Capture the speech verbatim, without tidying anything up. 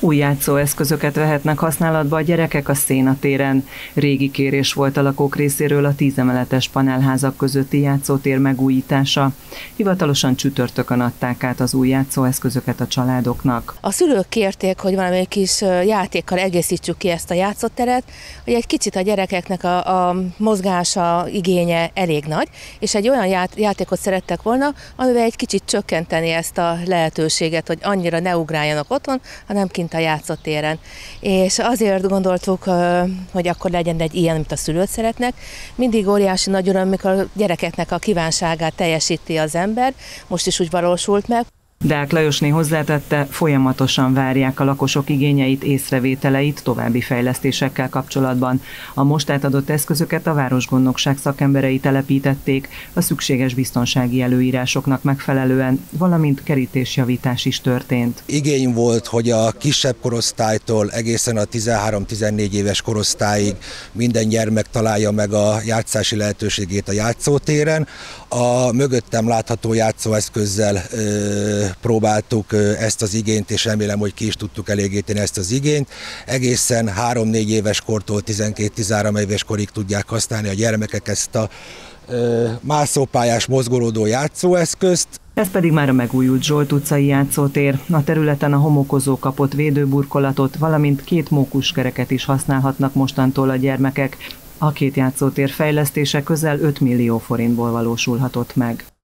Új játszóeszközöket vehetnek használatba a gyerekek a Széna téren. Régi kérés volt a lakók részéről a tízemeletes panelházak közötti játszótér megújítása. Hivatalosan csütörtökön adták át az új játszóeszközöket a családoknak. A szülők kérték, hogy valami kis játékkal egészítsük ki ezt a játszóteret, hogy egy kicsit a gyerekeknek a, a mozgása, igénye elég nagy, és egy olyan ját, játékot szerettek volna, amivel egy kicsit csökkenteni ezt a lehetőséget, hogy annyira ne ugráljanak otthon, hanem kint a játszótéren. És azért gondoltuk, hogy akkor legyen egy ilyen, amit a szülők szeretnek. Mindig óriási nagy öröm, amikor a gyerekeknek a kívánságát teljesíti az ember, most is úgy valósult meg. Deák Lajosné hozzátette, folyamatosan várják a lakosok igényeit, észrevételeit további fejlesztésekkel kapcsolatban. A most átadott eszközöket a városgondnokság szakemberei telepítették, a szükséges biztonsági előírásoknak megfelelően, valamint kerítésjavítás is történt. Igény volt, hogy a kisebb korosztálytól egészen a tizenhárom-tizennégy éves korosztályig minden gyermek találja meg a játszási lehetőségét a játszótéren. A mögöttem látható játszóeszközzel ö, próbáltuk ezt az igényt, és remélem, hogy ki is tudtuk elégíteni ezt az igényt. Egészen három-négy éves kortól tizenkét-tizenhárom éves korig tudják használni a gyermekek ezt a ö, mászópályás, mozgolódó játszóeszközt. Ez pedig már a megújult Zsolt utcai játszótér. A területen a homokozó kapott védőburkolatot, valamint két mókuskereket is használhatnak mostantól a gyermekek. A két játszótér fejlesztése közel öt millió forintból valósulhatott meg.